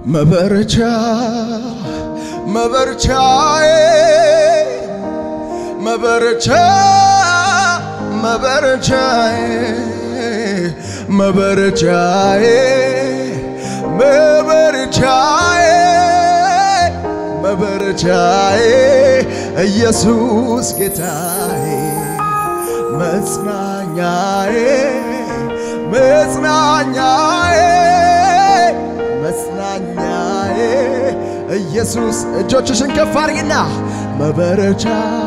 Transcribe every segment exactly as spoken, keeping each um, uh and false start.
مبرجا مبرجاي مبرجا مبرجاي مبرجاي مبرجاي مبرجاي ኢየሱስ ጌታዬ መጽናኛዬ መጽናኛዬ መጽናኛዬ ኢየሱስ እጆችሽን ከፍ አድርጊና መበረቻ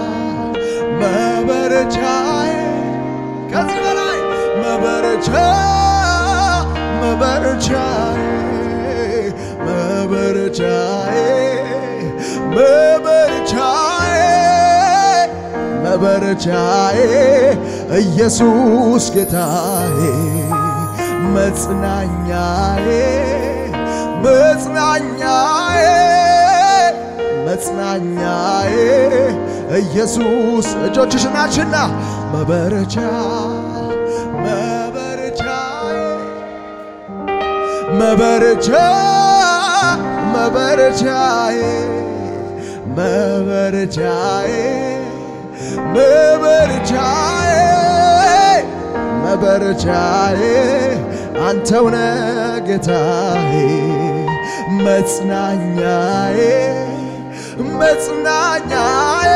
መበረቻዬ ከዚህ በላይ መበረቻ መበረቻዬ መበረቻዬ መበረቻዬ መበረቻዬ ኢየሱስ ጌታዬ መጽናኛዬ መጽናኛዬ መጽናኛዬ ኢየሱስ እጆችሽን አንሺና መበረቻ መበረቻዬ መበረቻ መበረቻዬ መበረቻዬ መበረቻዬ መበረቻዬ አንተው ነህ ጌታዬ መጽናኛዬ መጽናኛዬ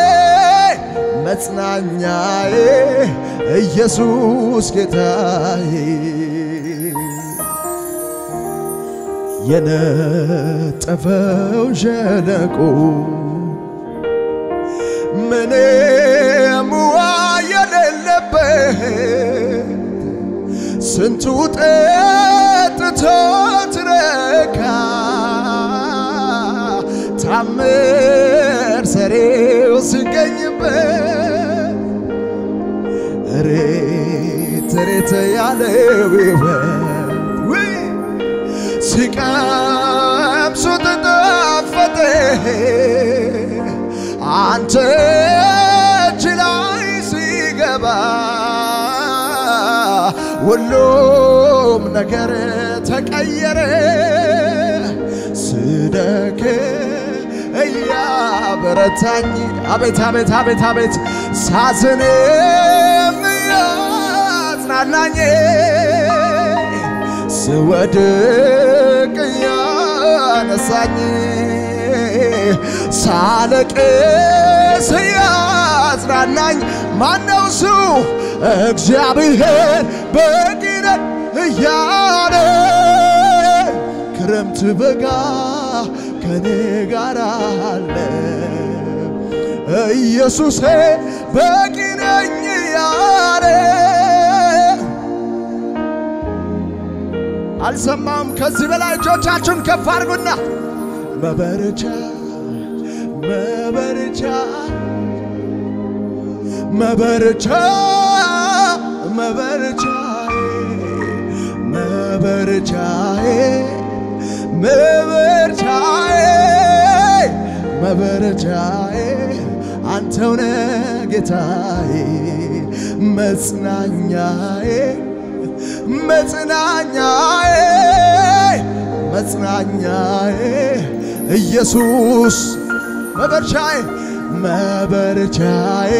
መጽናኛዬ ኢየሱስ ጌታዬ የነጠፈው ሸለቆ ምንም ውሃ የሌለበት ስንቱ ጠጥቶ ተረካ ታምር ሰሪው ሲገኝበት እሬት እሬት ያለው ሕይወት ሲቀምሱት ጣፈጠ አንተ እጅ ላይ ሲገባ ሁሉም ነገር ተቀየረ ስደክም እያበረታኝ አቤት አቤት አቤት አቤት ሳዝንም እያጽናናኝ ስወድቅ እያነሳኝ ሳለቅስ እያጽናናኝ ማነው እሱ እግዚአብሔር በቂ ነው እያለ ክረምት በጋ ከኔ ጋር አለ ኢየሱሴ በቂ ነኝ እያለ አልሰማም ከዚህ በላይ እጆቻችሁን ከፍ አድርጉና መበረቻ መበረቻ መበረቻ መበረቻዬ መበረቻዬ መበረቻዬ መበረቻዬ አንተው ነህ ጌታዬ መጽናኛዬ መጽናኛዬ መጽናኛዬ ኢየሱስ መበረቻዬ መበረቻዬ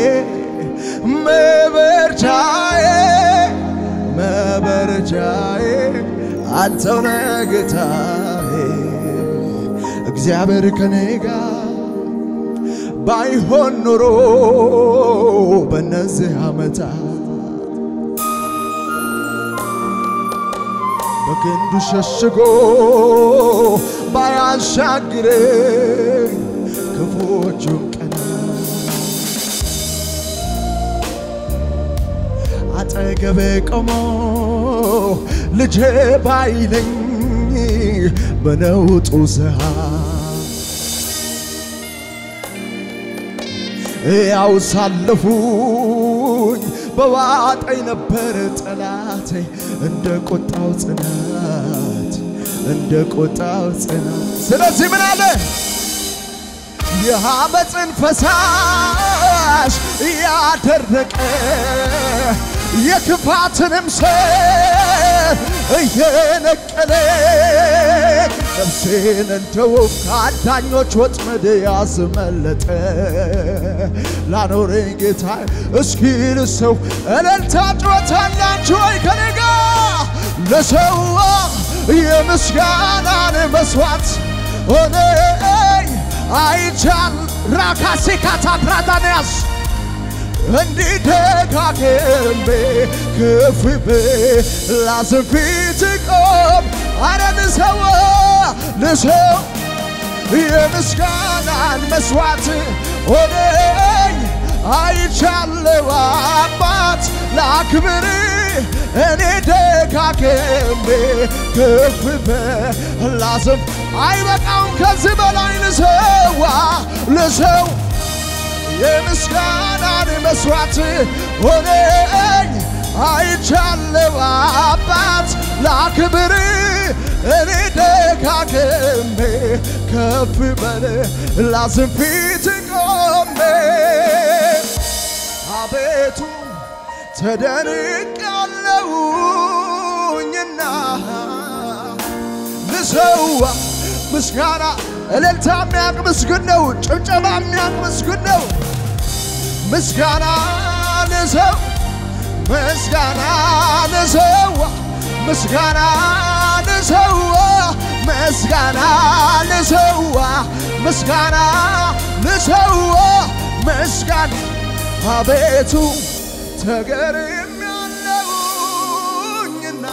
መበረቻዬ መበረቻዬ አንተው ነህ ጌታዬ እግዚአብሔር ከኔ ጋር ባይሆን ኖሮ በእነዚህ ዓመታት በክንዱ ሸሽጎ ባያሻግረኝ ክፉዎቹን ቀናት አጠገቤ ቆሞ ልጄ ባይለኝ በነውጡ ሰዓት ያው ሳለፉኝ በዋጠኝ ነበር ጠላቴ እንደ ቆጣው ጽናት እንደ ቆጣው ጽናት ስለዚህ ምን አለ የሐመፅን ፈሳሽ ያደረቀ የክፋትንም ሰር እየነቀለ ነፍሴን እንደወፍ ከአዳኞች ወጥመድ ያስመለጠ ላኖረኝ ጌታ እስኪ ልሰው እልልታ ጩኸት አላችሁ ወይ ከኔ ጋር ለሰዋ የምስጋናን መስዋዕት ሆነኝ አይቻል ራካሴ ካታፕራታንያስ እንዲህ ደጋግሜ ክፍቤ ላዝን ፊት ቆም አረ ልሰዋ ልሰው የምስጋናን መስዋዕት ሆነኝ አይቻለሁ አባት ላክብር እኔ ደጋግሜ ክፍቤ ላዝን አይበቃውም ከዚህ በላይ ልሰዋ ልሰው የምስጋናን መስዋዕት ሆነኝ አይቻለሁ አባት ላክብር እኔ ደጋግሜ ከፍ በል ላዝን ፊት ቆሜ አቤቱ ተደንቄአለሁኝና ልሰዋ ምስጋና እልልታ የሚያውቅ ምስጉን ነው ጭብጨባ የሚያውቅ ምስጉን ነው ምስጋና ልሰው ምስጋና ልሰዋ ምስጋና ልሰዋ ምስጋና ልሰዋ ምስጋና ልሰዋ ምስጋና አቤቱ ተገርሜአለሁኝና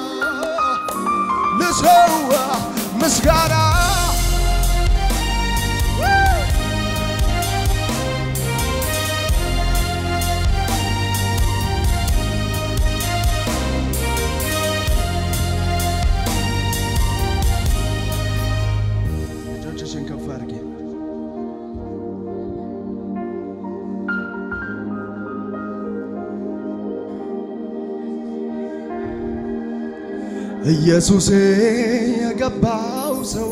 ልሰዋ ምስጋና ኢየሱስ የገባው ሰው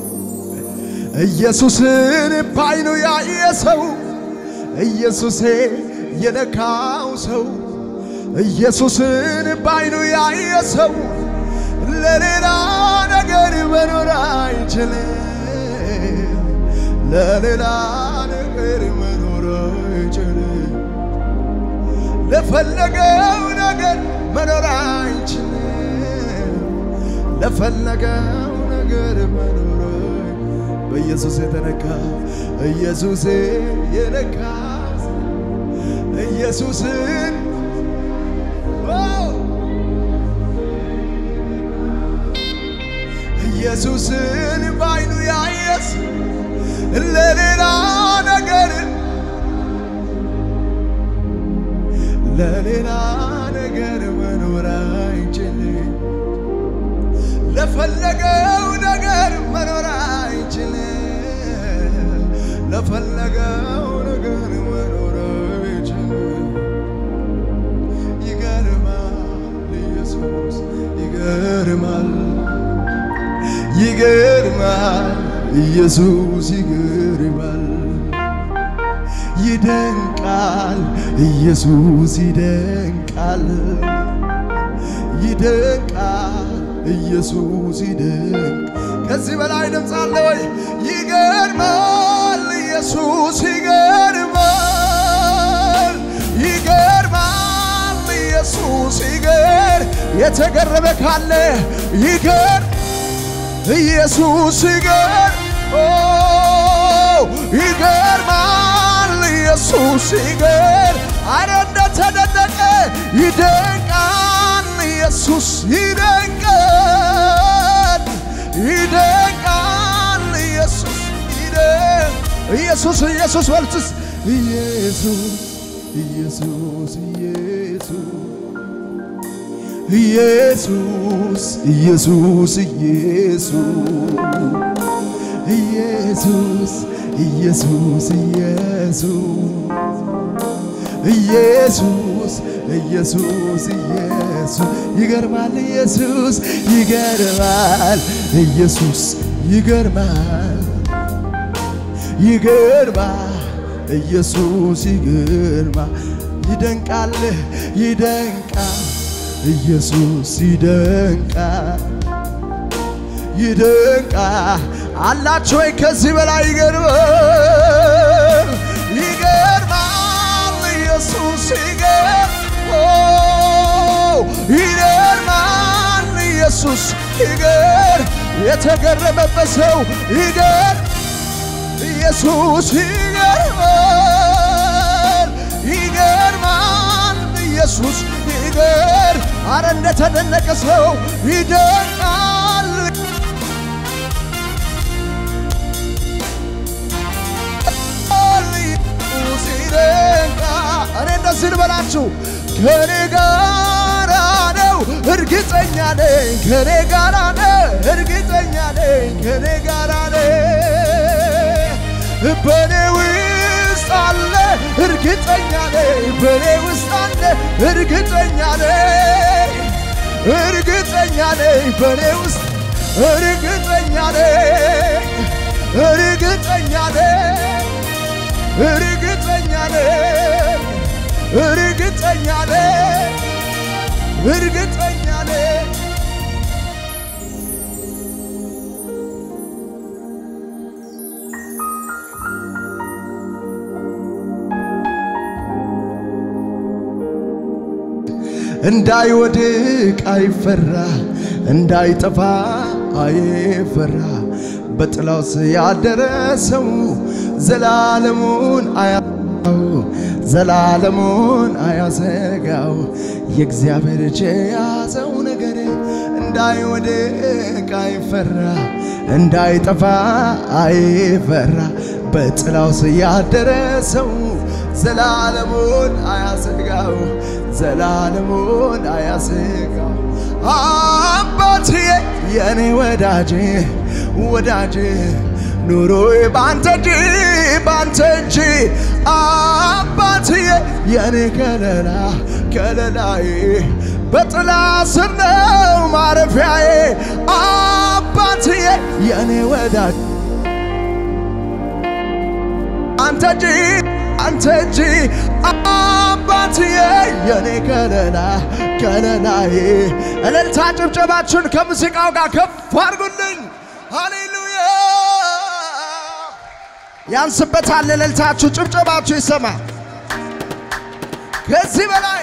ኢየሱስን ባይኑ ያየ ሰው ኢየሱስ የነካው ሰው ኢየሱስን ባይኑ ያየ ሰው ለሌላ ነገር መኖር አይችልም ለሌላ ነገር መኖር አይችልም ለፈለገው ነገር መኖር አይችልም ለፈለገው ነገር መኖር በኢየሱስ የተነካ ኢየሱስ የነካ ኢየሱስን ኢየሱስን ባይኑ ያየስ ለሌላ ነገር ለሌላ ነገር መኖር አይችልም ለፈለገው ነገር መኖር አይችልም ለፈለገው ነገር መኖር አይችልም ይገርማል ኢየሱስ ይገርማል ይገርማል ኢየሱስ ይገርማል ይደንቃል ኢየሱስ ይደንቃል ይደንቃል ኢየሱስ ይደንቅ ከዚህ በላይ ድምጽ አለ ወይ ይገርማል ኢየሱስ ይገርማል ይገርማል ኢየሱስ ይገር የተገረመ ካለ ይገር ኢየሱስ ይገር ኦ ይገርማል ኢየሱስ ይገር አረ እንደተደነቀ ይደንቃል ኢየሱስ ይደንቃል ይደንቃል ኢየሱስ ይደንቅ ኢየሱስ ኢየሱስ ወልትስ ኢየሱስ ኢየሱስ ኢየሱስ ኢየሱስ ኢየሱስ ኢየሱስ ኢየሱስ ኢየሱስ ኢየሱስ ይገርማል ኢየሱስ ይገርማል ኢየሱስ ይገርማል ይገርማል ኢየሱስ ይገርማል ይደንቃል ይደንቃል ኢየሱስ ይደንቃል ይደንቃል አላችሁ ወይ ከዚህ በላይ ይገርማል ይገርማል ኢየሱስ ይገርማል ይገርማል ኢየሱስ ይገር የተገረመበት ሰው ይገር ኢየሱስ ይገርማል ይገርማል ኢየሱስ ይገር አረ እንደተደነቀ ሰው ይደንቃል ኢየሱስ ይደንቃል አረ እንደዚህ ልበላችሁ ከኔ ጋር ነው እርግጠኛ ነኝ ከኔ ጋር ነው እርግጠኛ ነኝ ከኔ ጋር ነኝ በኔ ውስጥ አለ እርግጠኛ ነኝ በኔ ውስጥ አለ እርግጠኛ ነኝ እርግጠኛ ነኝ በኔ ውስጥ እርግጠኛ ነኝ እርግጠኛ ነኝ እርግጠኛ ነኝ እርግጠኛ ነኝ እርግጠኛ ነኝ እንዳይወድቅ አይፈራ እንዳይጠፋ አይፈራ በጥላው ያደረሰው ዘላለሙን አያው ዘላለሙን አያሰጋው የእግዚአብሔር እጅ ያዘው ነገር እንዳይወድቅ አይፈራ እንዳይጠፋ አይፈራ በጥላው ያደረሰው ዘላለሙን አያሰጋው ዘላለሙን አያሰጋው አባቴ የኔ ወዳጄ ወዳጄ ኑሮዬ ባንተ እጅ ባንተ እጅ አባቴ የኔ ከለላ ከለላዬ በጥላ ስር ነው ማረፊያዬ አባቴ የኔ ወዳጄ አንተ እጅ አንተ እጅ አባቴ የኔ ከለላ ከለላዬ እልልታ ጭብጨባችሁን ከሙዚቃው ጋር ከፍ አድርጉልኝ ሃሌሉያ ያንስበታል እልልታችሁ ጭብጨባችሁ ይሰማ ከዚህ በላይ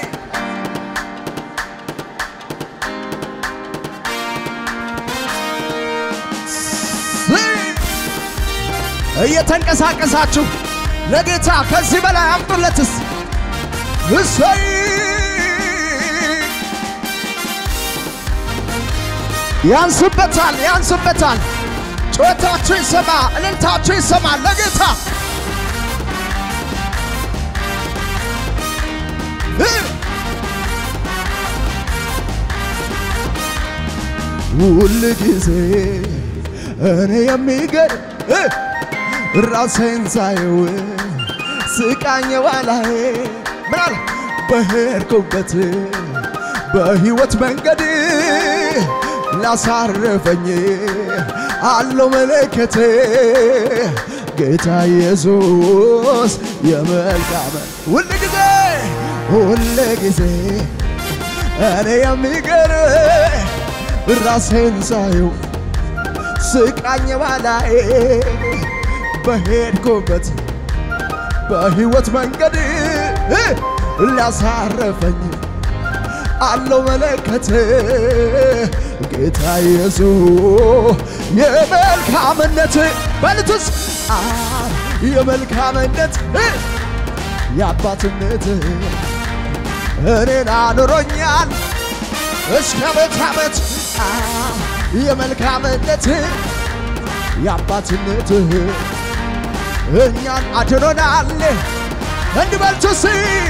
እየተንቀሳቀሳችሁ ለጌታ ከዚህ በላይ አምጡለትስ እሰይ ያንስበታል ያንስበታል ጩኸታችሁ ይሰማ እልልታችሁ ይሰማ ለጌታ ሁል ጊዜ እኔ የሚገር ራሴን ሳየው ስቃኝ ዋላዬ ምናል በሄድኩበት በሕይወት መንገድ ላሳረፈኝ አለው መለከቴ ጌታ ኢየሱስ የመልካም ሁል ጊዜ ሁል ጊዜ እኔ የሚገር ራሴን ሳየው ስቃኝ ዋላዬ በሄድኩበት በሕይወት መንገድ ላሳረፈኝ አለው መለከቴ ጌታ ኢየሱስ የመልካምነት በልቱስ የመልካምነት የአባትነት እኔን አኑሮኛል እስከ ዓመት ዓመት የመልካምነት የአባትነት እኛን አድኖናል እንድበልቱስ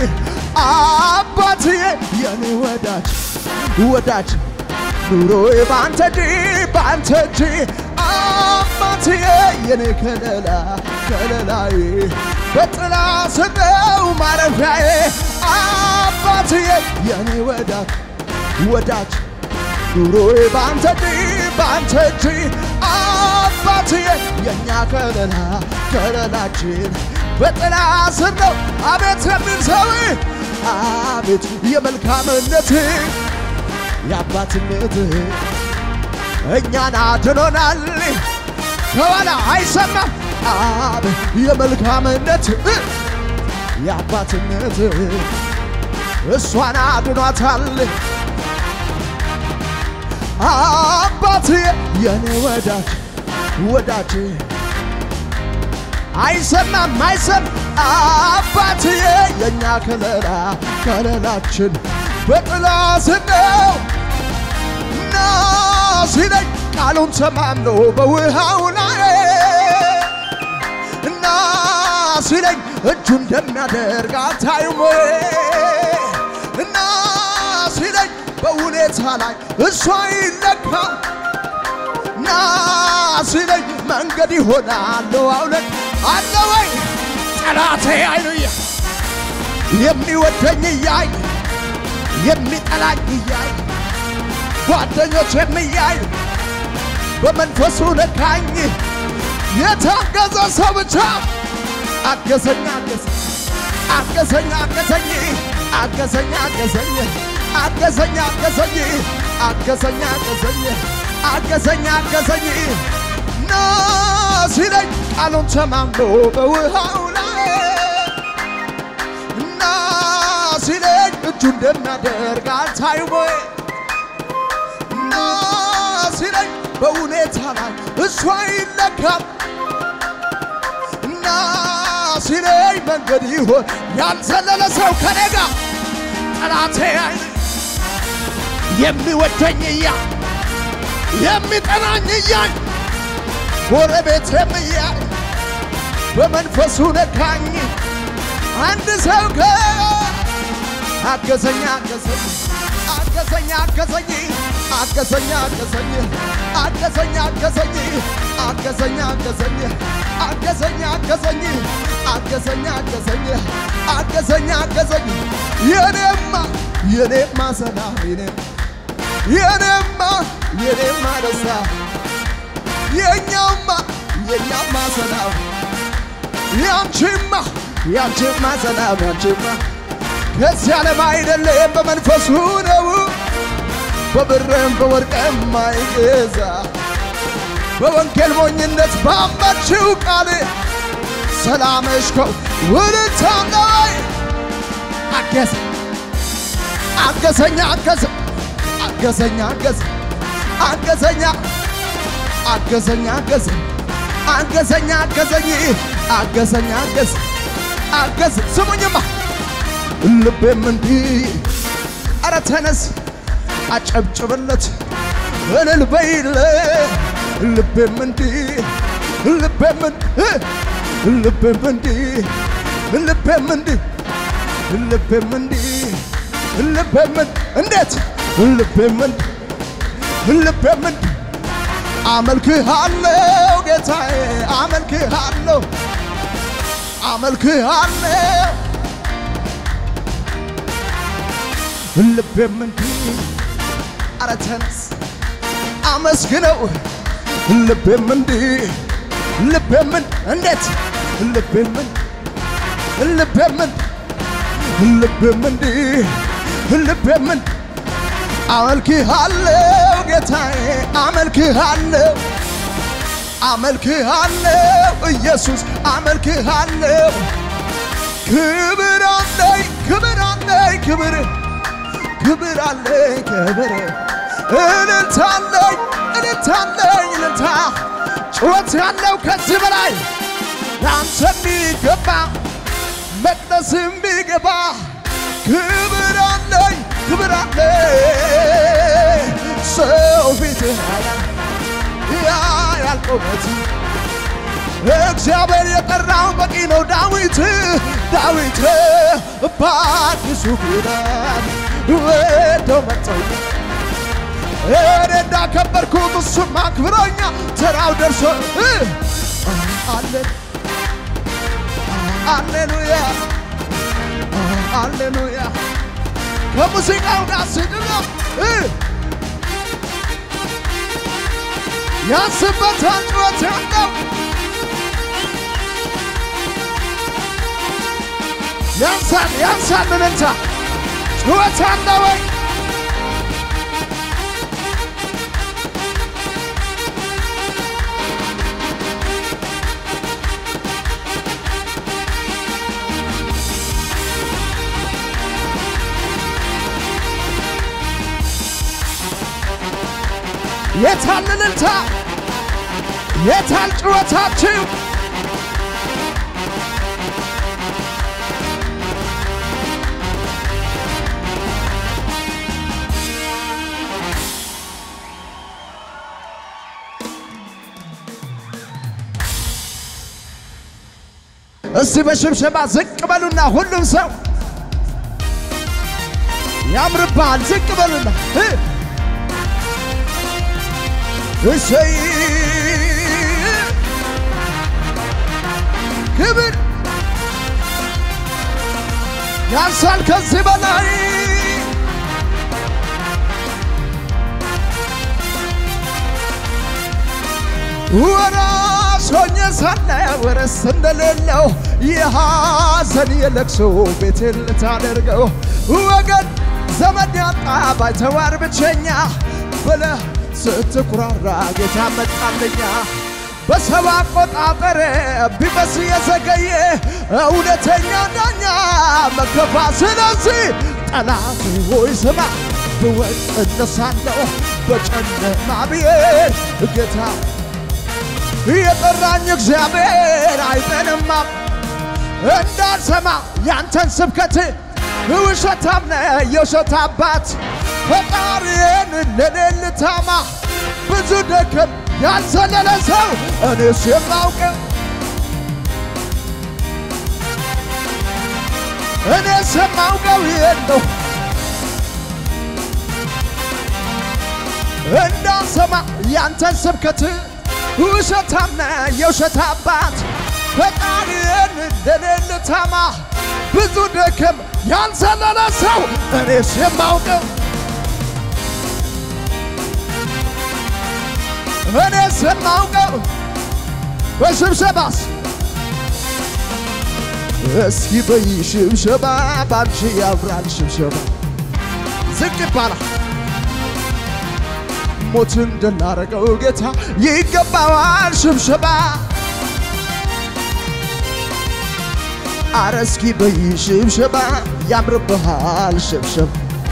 አባቴ የኔ ወዳጅ ወዳጅ ኑሮዬ ባንተ እጅ ባንተ እጅ አባቴ የኔ ከለላ ከለላዬ በጥላ ስር ነው ማረፊያዬ አባቴ የኔ ወዳጅ ወዳጅ ኑሮዬ ባንተ እጅ ባንተ እጅ አባቴ የኛ ከለላ ከለላችን በጥላ ስር ነው አቤት የሚል ሰው አቤት የመልካምነት የአባትነት እኛን አድኖናል ከኋላ አይሰማም አብ የመልካምነት የአባትነት እሷን አድኗታል አባቴ የኔ ወዳጅ ወዳጅ አይሰማም አይሰማም አባቴ የኛ ከለላ ከለላችን በጥላ ስነው ናሲለኝ ቃሉን ተማምኖ በውሃው ላይ ናሲለኝ እጁ እንደሚያደርግ አታዩም ናሲለኝ በሁኔታ ላይ እሷ ይለካ ናሲለኝ መንገድ ይሆናል አውለት አለ ወይ ጠላቴ አይሉያ የሚወደኝ ያይ የሚጠላኝ ያይ ጓደኞች የሚያይ በመንፈሱ ለካኝ የታገዘ ሰው ብቻ አገዘኛ አገዘኛ አገዘኝ አገዘኛ አገዘኝ አገዘኛ አገዘኝ አገዘኛ አገዘኝ አገዘኛ አገዘኝ ናሲለኝ ቃሉን ተማምኖ በውሃው ላይ ናሲለኝ እጁ እንደሚያደርግ አታዩም ናሲለኝ በሁኔታ ላይ እሷ ይለካል ናሲለኝ መንገድ ይሆን ያልዘለለ ሰው ከኔጋ ጠላቴ አይ የሚወደኝ ያ የሚጠላኝ ያ ጎረቤት የሚያይ በመንፈሱ ነካኝ አንድ ሰው ከ አገዘኛ አገዘኝ አገዘኛ አገዘኝ አገዘኛ አገዘኝ አገዘኛ አገዘኝ አገዘኛ አገዘኝ አገዘኛ አገዘኝ አገዘኛ አገዘኝ አገዘኛ አገዘኝ የኔማ የኔማ ሰላም የኔማ የኔማ ደስታ የኛማ የኛማ ሰላም ያንቺማ ያንቺማ ሰላም ያንቺማ ከዚህ ዓለም አይደለም በመንፈሱ ነው በብርም በወርቅም አይገዛ በወንጌል ሞኝነት ባመንሽው ቃል ሰላምሽ ከውርታላይ አገዘ አገዘኛ አገዘ አገዘኛ አገዘ አገዘኛ አገዘኛ አገዘ አገዘኛ አገዘኝ አገዘኛ አገዘ አገዘ ስሙኝማ ልቤም እንዲህ ኧረ ተነስ አጨብጭብለት እልል በይለት ልቤም እንዲህ ልቤም እንዲህ ልቤም እንዲህ ልቤም እንዲህ ልቤም እንዲህ ልቤም እንዴት ልቤም እንዲህ ልቤም እንዲህ አመልክሃለሁ ጌታዬ አመልክሃለሁ አመልክሃለሁ ልቤም እንዲህ ኧረ ተነስ አመስግነው ልቤም እንዲህ ልቤም እንዴት ልቤም ልቤም ልቤም እንዲህ ልቤም አመልክሃለሁ ጌታዬ አመልክሃለሁ አመልክሃለሁ ኢየሱስ አመልክሃለሁ ክብር አለኝ ክብር አለኝ ክብር ክብር አለኝ ክብር እልልታ አለኝ እልልታ አለኝ እልልታ ጩኸት ያለው ከዚህ በላይ ላንተ የሚገባ መቅደስም ቢገባ ክብር አለኝ ክብር አለኝ ሰው ፊትህ ያያል ቁመት እግዚአብሔር የጠራው በቂ ነው ዳዊት ዳዊት በአዲሱ ኪዳን ወዶ መጣው እኔ እንዳከበርኩት እሱም አክብሮኛ ተራው ደርሶ አለ ሃሌሉያ ሃሌሉያ ከሙዚቃው ጋር ስድነው ያስበታል ጩኸት ያለው ያንሳል ያንሳል ምንታ ጩኸት ያለው የታል እልልታ የታል ጩኸታችሁ እስቲ በሽብሸባ ዝቅ በሉና ሁሉም ሰው ያምርባል ዝቅ በሉና እሰይ ክብር ያንሳል ከዚህ በላይ ወራስ ሆኜ ሳለ ወረስ እንደሌለው የሐዘን የለቅሶ ቤቴን ልታደርገው ወገን ዘመድ ያጣ ባይተዋር ብቸኛ ብለህ ስትኩራራ ጌታ መጣልኛ በሰው አቆጣጠር ቢበስ የዘገየ እውነተኛ ዳኛ መከፋ ስለዚህ ጠላት ሆይ ስማ ብወጥ እነሳለሁ በጨለማ ብዬ ጌታ የጠራኝ እግዚአብሔር አይጠንማ እንዳልሰማ ያንተን ስብከት ውሸታም ነህ የውሸት አባት ፈጣሪዬን ለኔ ታማ ብዙ ደከም ያልዘለለ ሰው እኔስ የማውቀው እኔስ የማውቀው ይሄን ነው እንዳልሰማ ያንተን ስብከት ውሸታም ነህ የውሸት አባት ፈጣሪዬን ለኔ ታማ ብዙ ደከም ያልዘለለ ሰው እኔስ የማውቀው እኔስ የማውቀው በሽብሸባስ እስኪ በሽብሸባ ባንቺ ያብራል ሽብሸባ ዝቅ ይባላል ሞትን ድል ላደረገው ጌታ ይገባዋል ሽብሸባ ኧረ እስኪ በሽብሸባ ያምርብሃል ሽብሸባ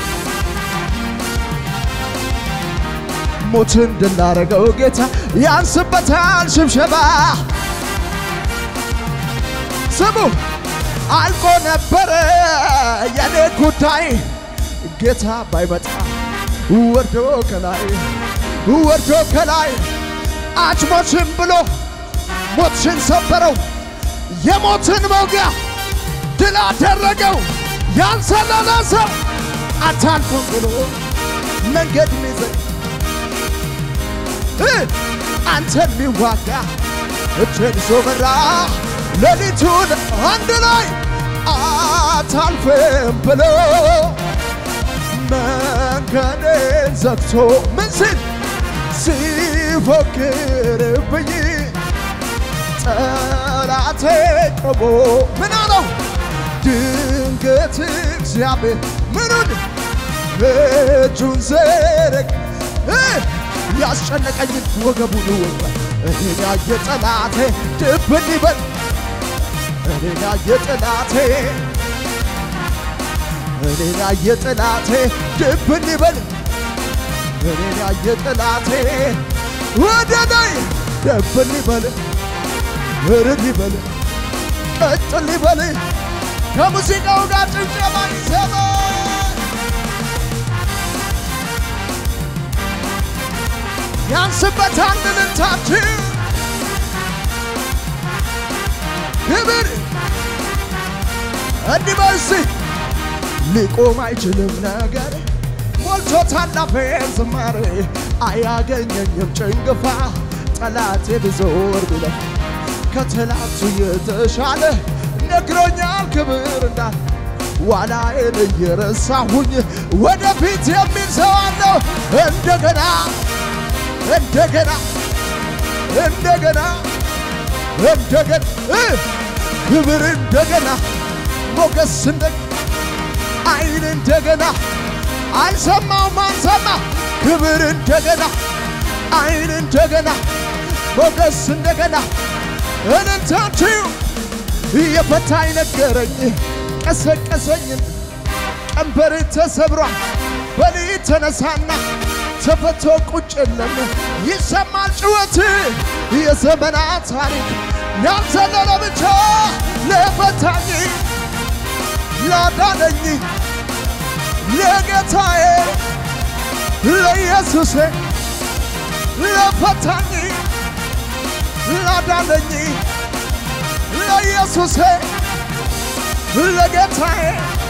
ሞትን ድል ላደረገው ጌታ ያንስበታል ሽብሸባ ስሙ አልቆ ነበረ የኔ ጉዳይ ጌታ ባይመጣ ወርዶ ከላይ ወርዶ ከላይ አጭሞችን ብሎ ሞትን ሰበረው የሞትን መውጊያ ድል አደረገው ያንሰለለ ሰው አታልፎም ብሎ መንገድ ሚዘግ አንተን ሚዋጋ እጅን ሶበራ ሌሊቱን አንድ ላይ አታልፍም ብሎ መንገዴን ዘግቶ ምን ሲል ሲፎክርብኝ ጠላቴ ቆሞ ምን አለው ድንገት እግዚአብሔር ምኑን እጁን ዘረግ ያስጨነቀኝ ወገቡን ወጣ እኔን ያየ ጠላቴ ድብን ይበል እኔን ያየ ጠላቴ እኔን ያየ ጠላቴ ድብን ይበል እኔን ያየ ጠላቴ ወደ ላይ ድብን ይበል እርድ ይበል ቀጥል ይበል ከሙዚቃው ጋር ጭብጨባ ይሰማ ያንስበታል እልልታችሁ ክብር እንዲህ በል እስቲ ሊቆም አይችልም ነገር ሞልቶታል አፌን ዝማሬ አያገኘኝም ጭንገፋ ጠላቴ ቢዞር ቢለፍ ከትላንቱ የተሻለ ነግሮኛል ክብር እንዳለ ዋላዬን እየረሳሁኝ ወደፊት የሚል ሰው አለው እንደገና እንደገና እንደገና እንደገና ክብር እንደገና ሞገስ እንደገና አይን እንደገና አይሰማውም አንሰማ ክብር እንደገና አይን እንደገና ሞገስ እንደገና እልልታችሁ የፈታኝ ነገረኝ ቀሰቀሰኝ ቀንበር ተሰብሯል በሌሊት ተነሳና ተፈቶ ቁጭ የለም ይሰማል ጩኸት የዘመናት ታሪክ ያንተነለ ብቻ ለፈታኝ ላዳነኝ ለጌታዬ ለኢየሱሴ ለፈታኝ ላዳነኝ ለኢየሱሴ ለጌታዬ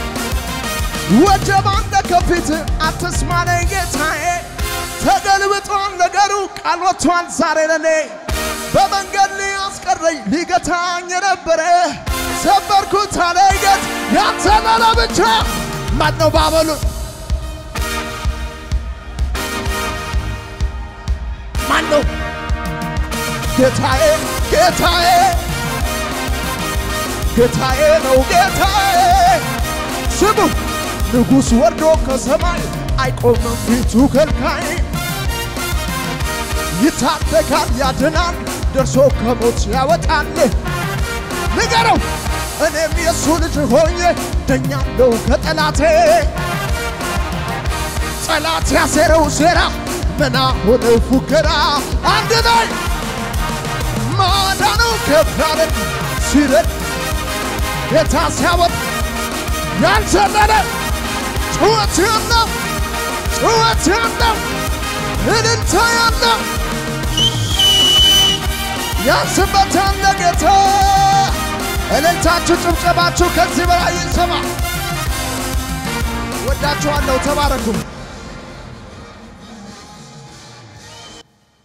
ወጀባን ከፊት አትስማለኝ ጌታዬ ተገልብጧል ነገሩ ቃል ወጥቷል ዛሬ ለኔ በመንገድ ሊያስቀረኝ ሊገታኝ የነበረ ሰበርኩት አለኝ ጌታ ያንተነለ ብቻ ማነው ባበሉ ማነው ጌታዬ ጌታዬ ጌታዬ ነው ጌታዬ ስሙ ንጉሥ ወርዶ ከሰማይ አይቆምም ፊቱ ከልካይ ይታደጋል ያድናል ደርሶ ከሞት ያወጣል ንገረው እኔም የሱ ልጅ ሆኜ ደኛለው ከጠላቴ ጠላት ያሰረው ሴራ መና ሆነ ፉከራ አንድ ላይ ማዳኑ ከፍራለ ሲረድ ጌታ ሲያወጥ ያንተነለ ጩኸት ያለው ጩኸት ያለው እልልታ ያለው ያንስበታል ለጌታ እልልታችሁ ጭብጨባችሁ ከዚህ በላይ ይሰማ ወዳችኋለሁ ተባረኩ